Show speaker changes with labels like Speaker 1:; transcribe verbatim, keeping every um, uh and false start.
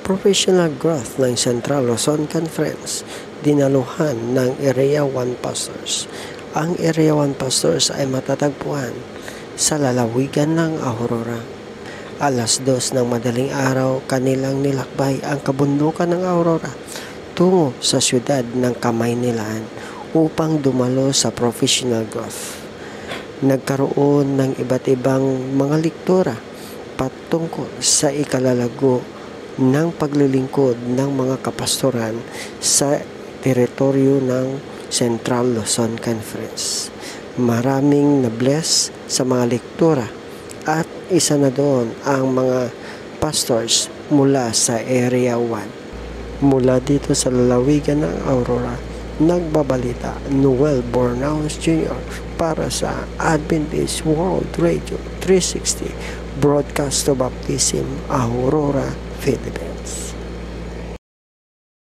Speaker 1: Professional growth ng Central Luzon Conference, dinaluhan ng Area one Pastors. Ang Area one Pastors ay matatagpuan sa lalawigan ng Aurora. Alas dos ng madaling araw, kanilang nilakbay ang kabundukan ng Aurora tungo sa siyudad ng Kamaynilaan upang dumalo sa professional growth. Nagkaroon ng iba't ibang mga lektura patungkol sa ikalalago ng paglilingkod ng mga kapastoran sa teritoryo ng Central Luzon Conference. Maraming na-bless sa mga lektura at isa na doon ang mga pastors mula sa Area one. Mula dito sa lalawigan ng Aurora, nagbabalita Noel Bornaus Junior para sa Adventist World Radio three sixty Broadcast to Baptism, Aurora, Philippines.